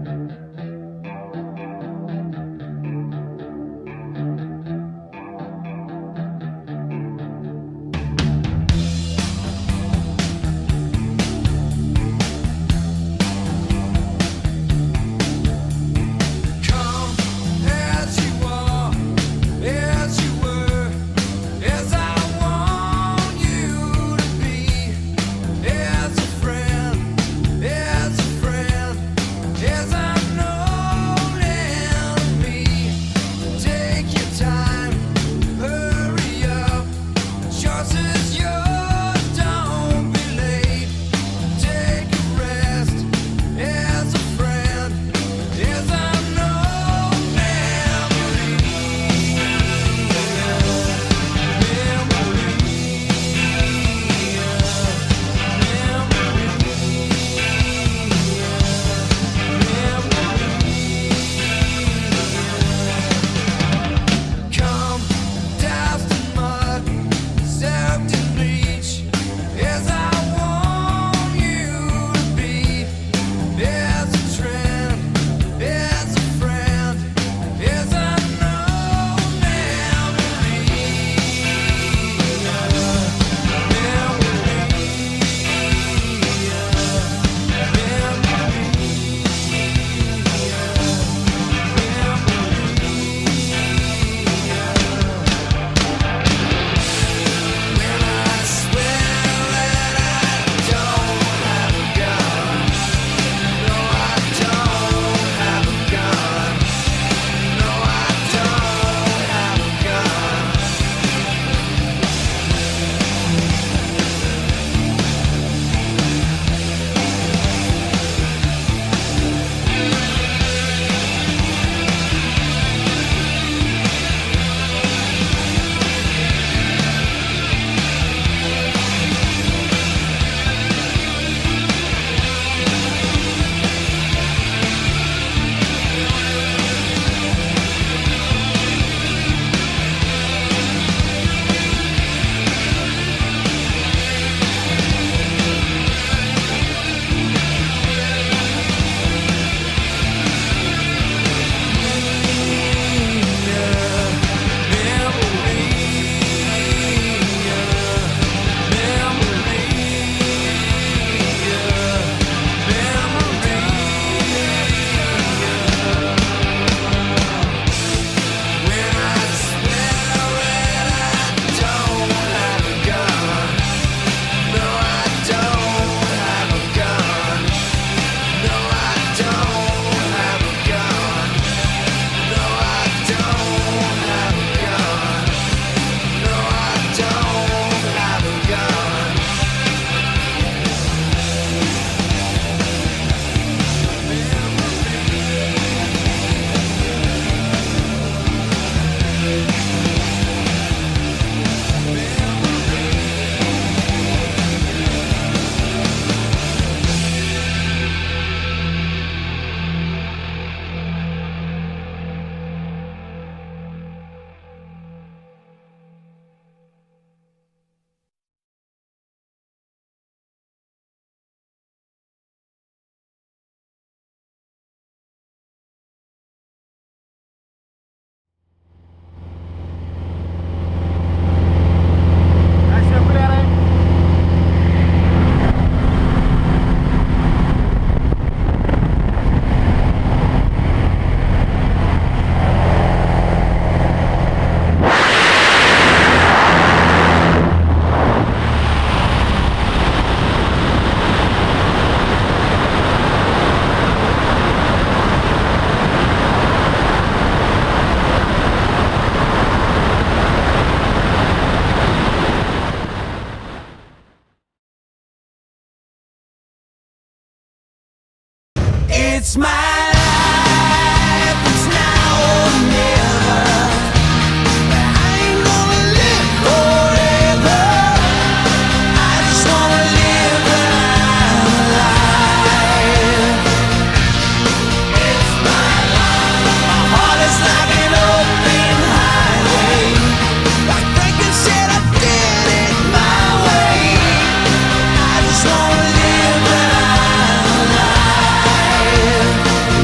It's my life, it's now or never. I ain't gonna live forever. I just wanna live my life. It's my life. My heart is like an open highway. Like Franklin said, I did it my way. I just wanna live my life.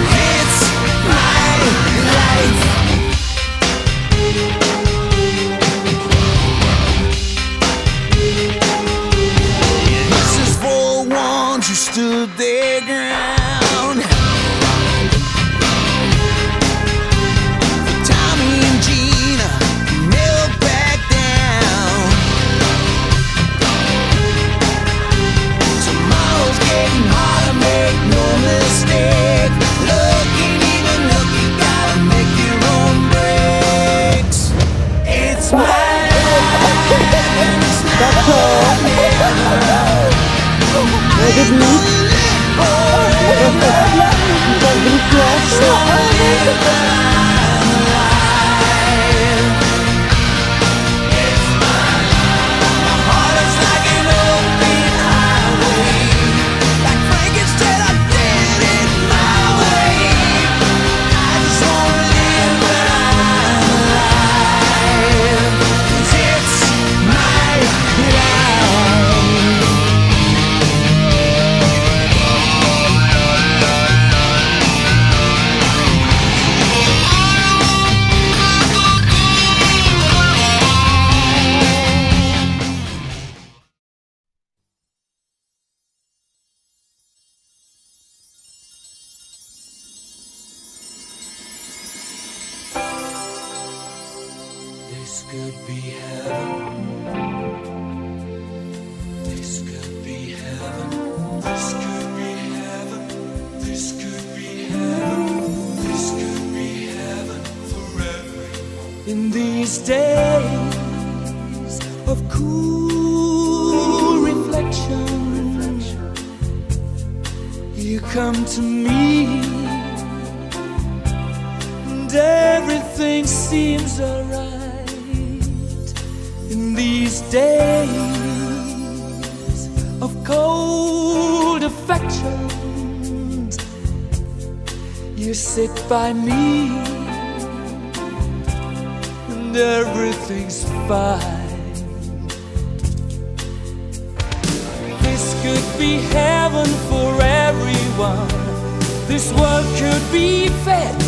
the ground. For Tommy and Gina, never back down. Tomorrow's getting harder, make no mistake. Looking even look, you gotta make your own breaks. It's my life, and it's not This could be heaven. This could be heaven. This could be heaven. This could be heaven. This could be heaven forever. In these days of cool reflection, you come to me, and everything seems alright. In these days of cold affections, you sit by me, and everything's fine. This could be heaven for everyone. This world could be fed